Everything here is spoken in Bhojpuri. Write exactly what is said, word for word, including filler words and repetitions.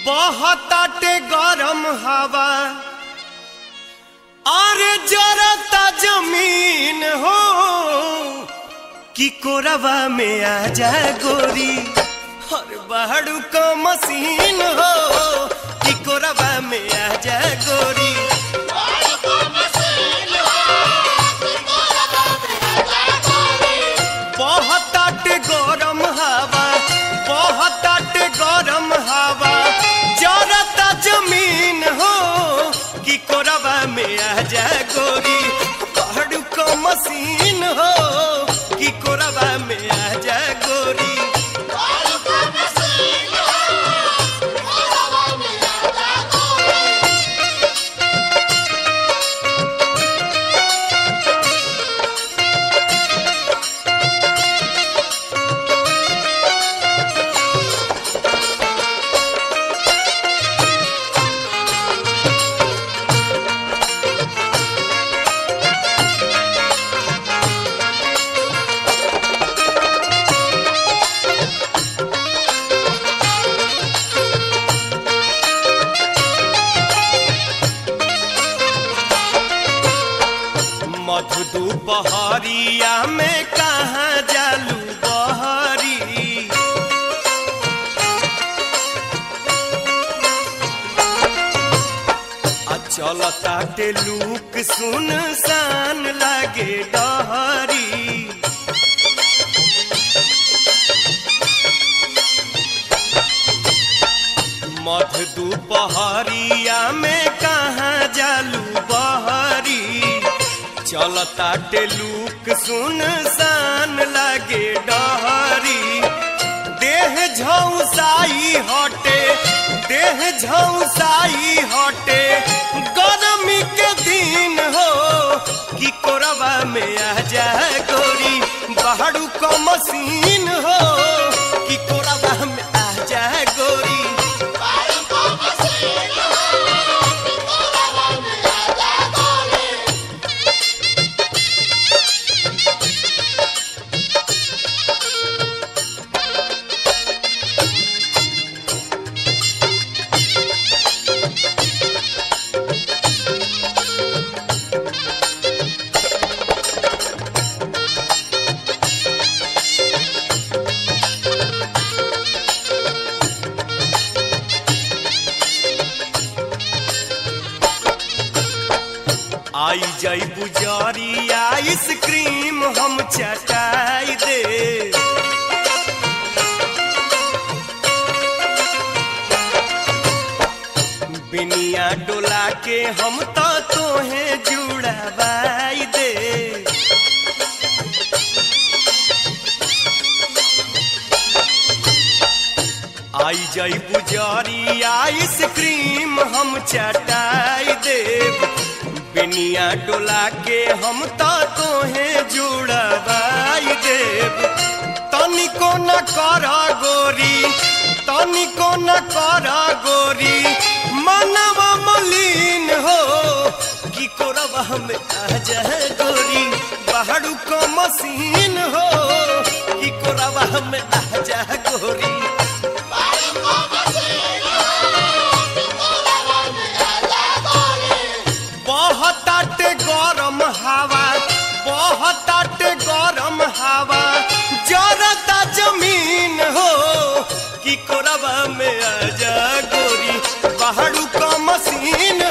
बहताटे गरम हवा और जरता जमीन हो कि कोरवा में आ जा गोरी और बहड़ू का मशीन हो कि कोरवा में आ जा गोरी बहताटे गरम हवा बहताटे गरम हवा जरता जमीन हो कि कोरवा में आ जा गोरी बहड़ू का मशीन हो कि कोरवा में आ जा गोरी मधु दोपहरिया में कहाँ जालू बहरी आ चलता टेलूक सुनसान लागे डहरी मधु दोपहरिया में कहाँ जालू बहरी चलता टेलूक सुनसान लागे डहरी देह झौसाई हटे देह झौसाई हटे गर्मी के दिन हो कि कोरवा में आ जा गोरी बहड़ू का मशीन हो कि कोरवा में आ जा गोरी आई जाई बुजारी आइसक्रीम हम चटाई दे बिनिया डोला के हम तो तोहे जुड़ावाई दे आई जाई बुजारी आइसक्रीम हम चटाई देव बिनिया डोला के हम तो तोहे जुड़वाई देव तनिको न कर गोरी तनिको न कर गोरी मनवा मलिन हो कि कोरवा में आ जा गोरी बहड़ू का मशीन हो कि कोरवा में आ जा गोरी बहताटे गरम हवा बहताटे गरम हवा जरता जमीन हो कि कोरवा में आ जा गोरी बहड़ू का मशीन